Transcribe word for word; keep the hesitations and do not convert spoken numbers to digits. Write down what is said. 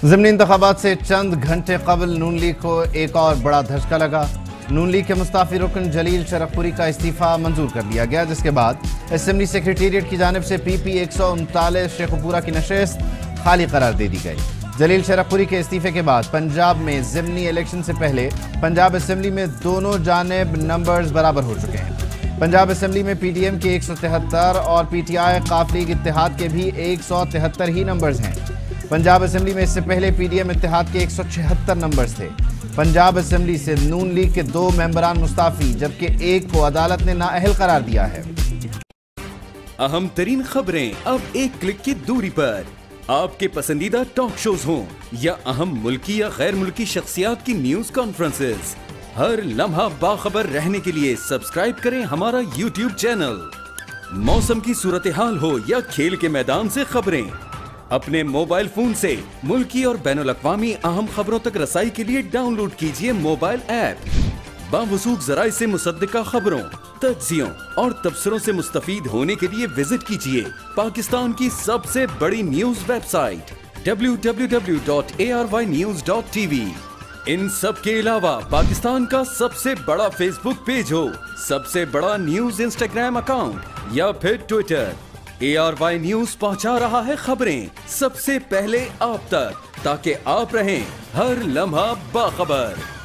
ज़िमनी इंतखाबात से चंद घंटे कबल नून लीग को एक और बड़ा धचका लगा। नून लीग के मुस्ताफी रुकन जलील शरफपुरी का इस्तीफा मंजूर कर लिया गया, जिसके बाद असेंबली सेक्रेटेरिएट की जानिब से पी पी एक सौ उनतालीस शेखुपुरा की नशस्त खाली करार दे दी गई। जलील शरफपुरी के इस्तीफे के बाद पंजाब में ज़िमनी इलेक्शन से पहले पंजाब असेंबली में दोनों जानिब नंबर्स बराबर हो चुके हैं। पंजाब असेंबली में पी डी एम के एक सौ तिहत्तर और पी टी आई काफ लीग इत्तेहाद के भी एक सौ तिहत्तर ही नंबर्स हैं। पंजाब असेंबली में इससे पहले पी डी एम इत्तेहाद के एक सौ छिहत्तर नंबर्स थे। पंजाब असेंबली से नून लीग के दो मेंबरान मुस्ताफी, जबकि एक को अदालत ने नाअहल करार दिया है। अहम तरीन खबरें अब एक क्लिक की दूरी पर। आपके पसंदीदा टॉक शोज हों या अहम मुल्की या गैर मुल्की शख्सियात की न्यूज कॉन्फ्रेंसेस, हर लम्हा बाखबर रहने के लिए सब्सक्राइब करें हमारा यूट्यूब चैनल। मौसम की सूरत हाल हो या खेल के मैदान से खबरें, अपने मोबाइल फोन से मुल्की और बैनुल अक़वामी अहम खबरों तक रसाई के लिए डाउनलोड कीजिए मोबाइल ऐप। बावसूख ज़राए से मुसद्दिका खबरों, तज्ज़ियों और तबसरों से मुस्तफीद होने के लिए विजिट कीजिए पाकिस्तान की सबसे बड़ी news website W W W dot A R Y news dot T V. इन सब के अलावा पाकिस्तान का सबसे बड़ा फेसबुक पेज हो, सबसे बड़ा न्यूज इंस्टाग्राम अकाउंट या फिर Twitter, A R Y news पहुंचा रहा है खबरें सबसे पहले आप तक, ताकि आप रहें हर लम्हा बाखबर।